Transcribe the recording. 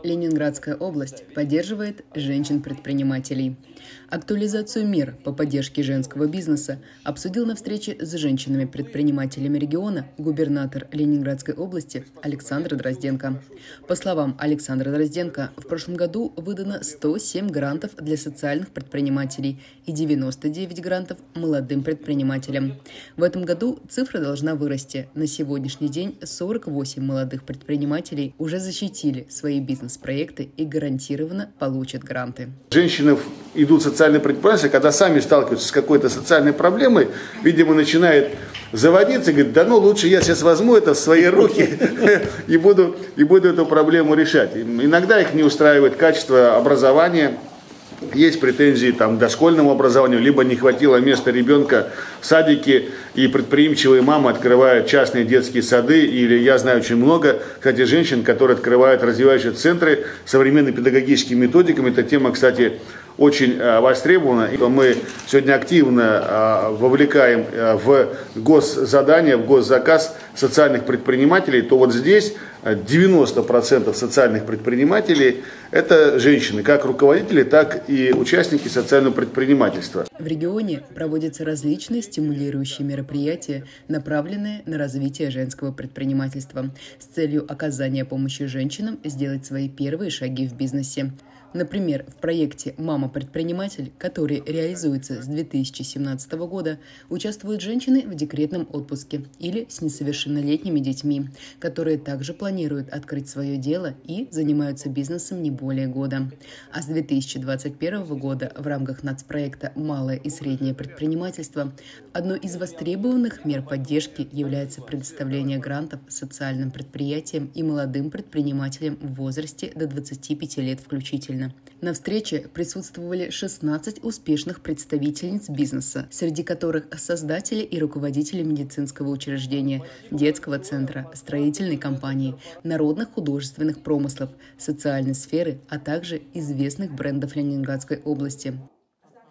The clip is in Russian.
Ленинградская область поддерживает женщин-предпринимателей. Актуализацию мер по поддержке женского бизнеса обсудил на встрече с женщинами-предпринимателями региона губернатор Ленинградской области Александр Дрозденко. По словам Александра Дрозденко, в прошлом году выдано 107 грантов для социальных предпринимателей и 99 грантов молодым предпринимателям. В этом году цифра должна вырасти. На сегодняшний день 48 молодых предпринимателей уже защитили свои бизнес-проекты и гарантированно получат гранты. Женщины идут в социальное предпринимательство, когда сами сталкиваются с какой-то социальной проблемой, видимо, начинают заводиться и говорят: да ну лучше я сейчас возьму это в свои руки и буду эту проблему решать. Иногда их не устраивает качество образования. Есть претензии к дошкольному образованию, либо не хватило места ребенка в садике, и предприимчивые мамы открывают частные детские сады, или я знаю очень много, кстати, женщин, которые открывают развивающие центры современными педагогическими методиками. Эта тема, кстати, очень востребована. Мы сегодня активно вовлекаем в госзадание, в госзаказ социальных предпринимателей. То вот здесь 90% социальных предпринимателей – это женщины, как руководители, так и участники социального предпринимательства. В регионе проводятся различные стимулирующие мероприятия, направленные на развитие женского предпринимательства с целью оказания помощи женщинам сделать свои первые шаги в бизнесе. Например, в проекте «Мама-предприниматель», который реализуется с 2017 года, участвуют женщины в декретном отпуске или с несовершеннолетними детьми, которые также планируют открыть свое дело и занимаются бизнесом не более года. А с 2021 года в рамках нацпроекта «Малое и среднее предпринимательство» одной из востребованных мер поддержки является предоставление грантов социальным предприятиям и молодым предпринимателям в возрасте до 25 лет включительно. На встрече присутствовали 16 успешных представительниц бизнеса, среди которых создатели и руководители медицинского учреждения, детского центра, строительной компании, народных художественных промыслов, социальной сферы, а также известных брендов Ленинградской области.